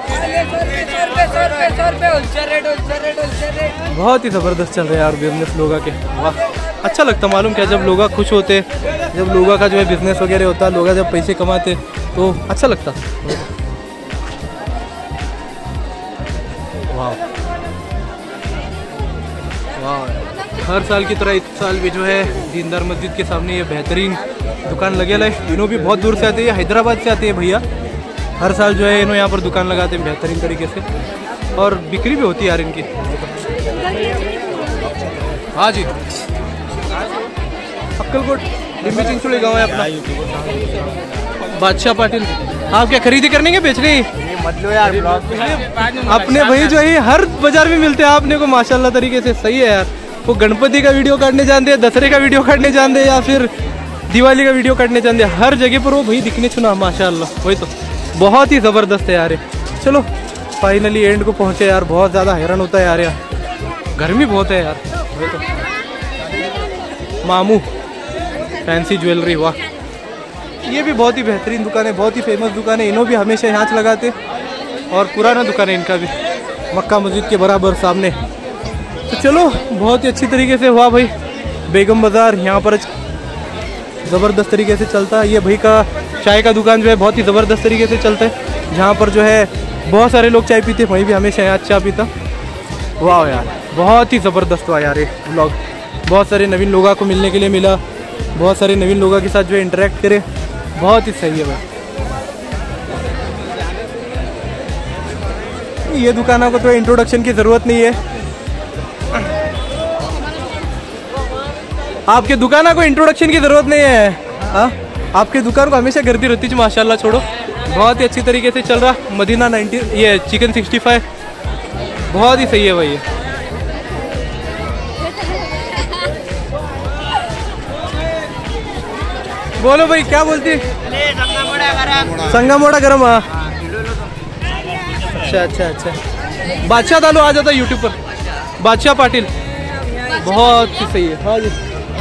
बहुत ही जबरदस्त चल रहा है यार बिजनेस लोगों के। वाह, अच्छा लगता मालूम क्या, जब लोग खुश होते, जब लोगों का जो है बिजनेस वगैरह होता, लोग जब पैसे कमाते तो अच्छा लगता। वाह वाह। हर साल की तरह इस साल भी जो है दीनदार मस्जिद के सामने ये बेहतरीन दुकान लगे है। इन्हों भी बहुत दूर से आते हैं, हैदराबाद से आते हैं भैया। हर साल जो है इन्हों यहाँ पर दुकान लगाते हैं बेहतरीन तरीके से, और बिक्री भी होती है यार इनकी। हाँ जी, अक्कलकोट डिम्बी चिंचोली गाँव है अपना। बादशाह पाटिल। आप क्या खरीदी करने के बेच रहे? अपने भाई जो है हर बाजार में मिलते हैं आपने को माशाल्लाह तरीके से। सही है यार। वो गणपति का वीडियो काटने जानते हैं, दशहरे का वीडियो काटने जानते हैं, या फिर दिवाली का वीडियो काटने जानते हैं, हर जगह पर वो भाई दिखने चुना माशाल्लाह। वही तो बहुत ही ज़बरदस्त है यार। चलो फाइनली एंड को पहुँचे यार। बहुत ज़्यादा हैरान होता है यार, यार गर्मी बहुत है यार। वही तो मामू फैंसी ज्वेलरी। वाह, ये भी बहुत ही बेहतरीन दुकान है, बहुत ही फेमस दुकान है। इन्हों भी हमेशा यहाँ से लगाते, और पुराना दुकान है इनका भी, मक्का मस्जिद के बराबर सामने। तो चलो बहुत ही अच्छी तरीके से हुआ भाई। बेगम बाज़ार यहाँ पर ज़बरदस्त तरीके से चलता है। ये भाई का चाय का दुकान जो है बहुत ही ज़बरदस्त तरीके से चलता है, जहाँ पर जो है बहुत सारे लोग चाय पीते, वहीं भी हमेशा यहाँ चाय पीता। वाह यार, बहुत ही ज़बरदस्त हुआ यार ये व्लॉग। बहुत सारे नवीन लोगों को मिलने के लिए मिला, बहुत सारे नवीन लोगों के साथ जो है इंटरेक्ट करे, बहुत ही सही है भाई। ये दुकानों को तो इंट्रोडक्शन की ज़रूरत नहीं है। आपके दुकानों को इंट्रोडक्शन की ज़रूरत नहीं है। हाँ, आपके दुकान को हमेशा गर्दी रहती है माशाल्लाह। छोड़ो, बहुत ही अच्छी तरीके से चल रहा। मदीना नाइन्टी, ये चिकन सिक्सटी फाइव बहुत ही सही है भाई। बोलो भाई, क्या बोलती है? संगा मोड़ा गरम। हाँ, अच्छा अच्छा अच्छा। बादशाह डालो आ जाता है यूट्यूब पर, बादशाह पाटिल, बहुत ही सही है। हाँ जी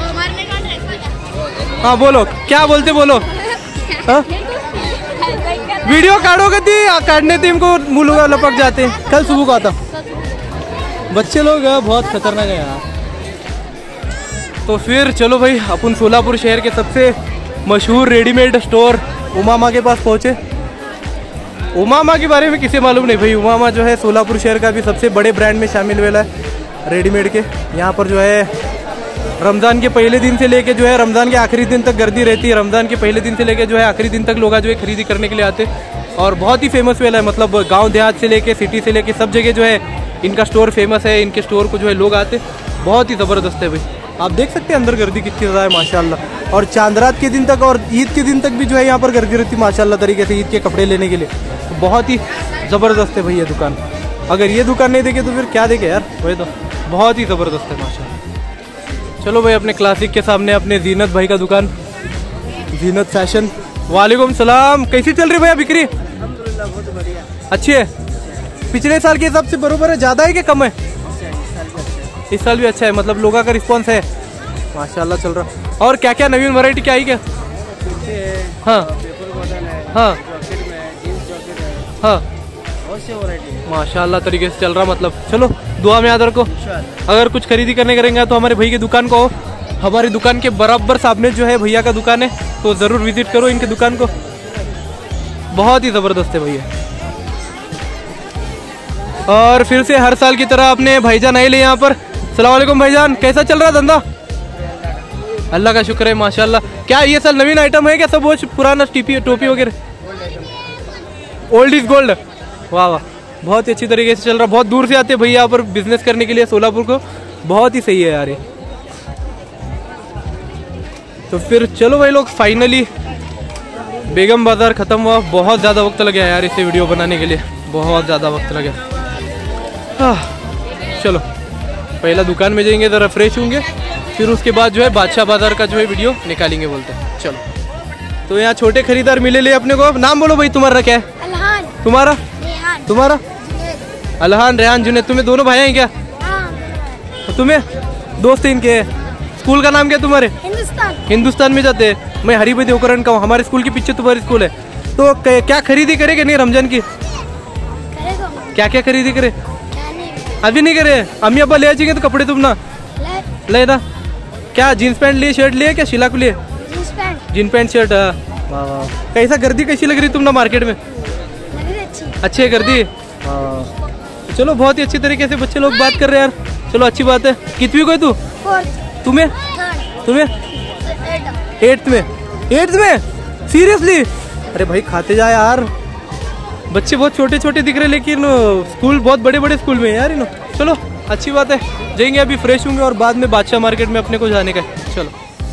हाँ बोलो, क्या बोलते बोलो। हाँ वीडियो काटोगे थी, काटने थी इनको मुँह लपक जाते हैं। कल सुबह को आता, बच्चे लोग बहुत खतरनाक है यार। तो फिर चलो भाई, अपन सोलापुर शहर के सबसे मशहूर रेडीमेड स्टोर उमामा के पास पहुँचे। उमामा के बारे में किसे मालूम नहीं भाई, उमामा जो है सोलापुर शहर का भी सबसे बड़े ब्रांड में शामिल हुआ है रेडीमेड के। यहाँ पर जो है रमज़ान के पहले दिन से लेके जो है रमज़ान के आखिरी दिन तक गर्दी रहती है। रमज़ान के पहले दिन से लेके जो है आखिरी दिन तक लोग जो है खरीदी करने के लिए आते हैं। और बहुत ही फेमस वेला है, मतलब गांव देहात से लेके सिटी से लेके सब जगह जो है इनका स्टोर फेमस है। इनके स्टोर को जो है लोग आते, बहुत ही ज़बरदस्त है भाई। आप देख सकते हैं अंदर गर्दी कितनी ज़्यादा है माशाल्लाह। और चांद रात के दिन तक और ईद के दिन तक भी जो है यहाँ पर गर्दी रहती है माशाल्लाह तरीके से ईद के कपड़े लेने के लिए। तो बहुत ही ज़बरदस्त है भाई ये दुकान। अगर ये दुकान नहीं देखे तो फिर क्या देखे यार, वही तो बहुत ही ज़बरदस्त है माशाल्लाह। चलो भाई, अपने क्लासिक के सामने अपने जीनत भाई का दुकान, जीनत फैशन। वालेकुम सलाम, कैसी चल रही भैया बिक्री? अल्हम्दुलिल्लाह बहुत बढ़िया, अच्छी है। पिछले साल के हिसाब से बरोबर है, ज़्यादा है कि कम है? इस साल भी अच्छा है, मतलब लोगों का रिस्पांस है माशाल्लाह चल रहा। और क्या क्या नवीन वैरायटी क्या आई क्या? हाँ हाँ हाँ माशाल्लाह तरीके से चल रहा, मतलब चलो दुआ में याद रखो। अगर कुछ खरीदी करने करेंगे तो हमारे भाई की दुकान को, हमारी दुकान के बराबर सामने जो है भैया का दुकान है, तो ज़रूर विजिट करो इनके दुकान को, बहुत ही ज़बरदस्त है भैया। और फिर से हर साल की तरह अपने भाईजान आए ले यहाँ पर। अस्सलाम वालेकुम भाईजान, कैसा चल रहा धंधा? अल्लाह का शुक्र है माशाल्लाह। क्या ये साल नवीन आइटम है क्या? सब वो पुराना टीपी टोपी वगैरह? ओल्ड इज गोल्ड, वाह वाह, बहुत ही अच्छी तरीके से चल रहा। बहुत दूर से आते हैं भैया यहाँ पर बिजनेस करने के लिए सोलापुर को, बहुत ही सही है यार ये। तो फिर चलो भाई लोग, फाइनली बेगम बाजार ख़त्म हुआ। बहुत ज़्यादा वक्त लगा यार इसे वीडियो बनाने के लिए, बहुत ज़्यादा वक्त लगा। हाँ चलो, पहला दुकान में जाएंगे, ज़रा फ्रेश होंगे, फिर उसके बाद जो है बादशाह बाजार का जो है वीडियो निकालेंगे बोलते हैं। चलो, तो यहाँ छोटे खरीदार मिले ले अपने को। नाम बोलो भाई, तुम्हारा क्या है? अलहान, तुम्हारा? रेहान, तुम्हारा? जुनैद। अलहान, रेहान, जुनैद, तुम्हें दोनों भाई हैं क्या? हाँ। तुम्हें दोस्त इनके? स्कूल का नाम क्या तुम्हारे? हिंदुस्तान। हिंदुस्तान में जाते हैं। मैं हरीबदी होकरन का हूँ, हमारे स्कूल के पीछे तुम्हारी स्कूल है। तो क्या खरीदी करेंगे नहीं रमजान की? करेगा। क्या क्या खरीदी करे? क्या नहीं? अभी नहीं करे, अम्मी अब्बा ले जाएंगे तो कपड़े तुम ना ले। ले ना। क्या जीन्स पैंट लिए, शर्ट लिए क्या शिला को लिए? Jeans pant. Jean pant shirt. वाह वाह, कैसा गर्दी कैसी लग रही तुम ना मार्केट में? लग रही अच्छी। अच्छी है गर्दी। हाँ चलो, बहुत ही अच्छी तरीके से बच्चे लोग बात कर रहे हैं यार, चलो अच्छी बात है। कितवी को है तू? फोर्थ। तुम्हें? थर्ड। तुम्हें? एट। एट्थ में? एट्थ में? सीरियसली? अरे भाई खाते जा यार, बच्चे बहुत छोटे छोटे दिख रहे लेकिन स्कूल बहुत बड़े बड़े स्कूल में है यार इन। चलो अच्छी बात है, जाएंगे अभी फ्रेश होंगे और बाद में बादशाह मार्केट में अपने को जाने का है। चलो,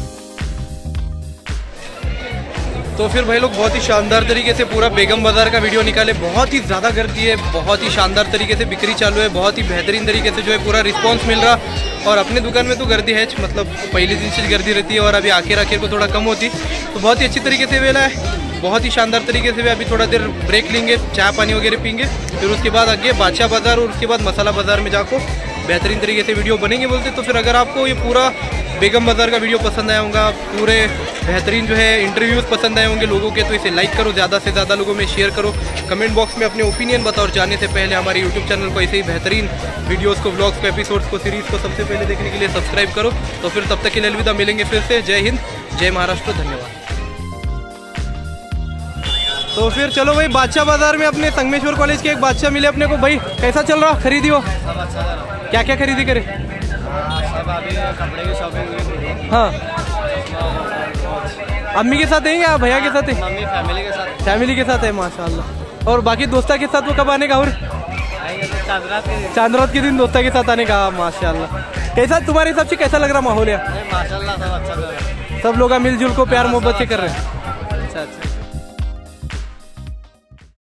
तो फिर भाई लोग बहुत ही शानदार तरीके से पूरा बेगम बाजार का वीडियो निकाले। बहुत ही ज़्यादा गर्दी है, बहुत ही शानदार तरीके से बिक्री चालू है, बहुत ही बेहतरीन तरीके से जो है पूरा रिस्पांस मिल रहा। और अपने दुकान में तो गर्दी है, मतलब पहले दिन से गर्दी रहती है और अभी आखिर आखिर को थोड़ा कम होती, तो बहुत ही अच्छी तरीके से वेला है, बहुत ही शानदार तरीके से। अभी थोड़ा देर ब्रेक लेंगे, चाय पानी वगैरह पीएंगे, फिर उसके बाद आगे बादशाह बाजार और उसके बाद मसाला बाजार में जाकर बेहतरीन तरीके से वीडियो बनेंगे बोलते। तो फिर अगर आपको ये पूरा बेगम बाजार का वीडियो पसंद आया होगा, पूरे बेहतरीन जो है इंटरव्यूज़ पसंद आए होंगे लोगों के, तो इसे लाइक करो, ज़्यादा से ज़्यादा लोगों में शेयर करो, कमेंट बॉक्स में अपने ओपिनियन बताओ। और जाने से पहले हमारे यूट्यूब चैनल को ऐसे ही बेहतरीन वीडियोज़ को, ब्लॉग्स को, एपिसोड्स को, सीरीज़ को सबसे पहले देखने के लिए सब्सक्राइब करो। तो फिर तब तक के लिए अलविदा, मिलेंगे फिर से। जय हिंद, जय महाराष्ट्र, धन्यवाद। तो फिर चलो भाई, बादशाह बाजार में अपने संगमेश्वर कॉलेज के एक बादशाह मिले अपने को। भाई कैसा चल रहा खरीदी? हो क्या क्या खरीदी करे? कपड़े की शॉपिंग। हाँ, अम्मी के साथ है या भैया के साथ है? मम्मी फैमिली के साथ। फैमिली के साथ है माशाल्लाह। और बाकी दोस्ता के साथ वो कब आने का? और चांद रात के दिन। चांद रात के दिन दोस्ता के साथ आने का माशाल्लाह। कैसा तुम्हारे हिसाब से कैसा लग रहा माहौल है? माशाल्लाह सब अच्छा कर रहे हैं, सब लोग मिलजुल को प्यार मोहब्बत से कर रहे हैं। अच्छा अच्छा।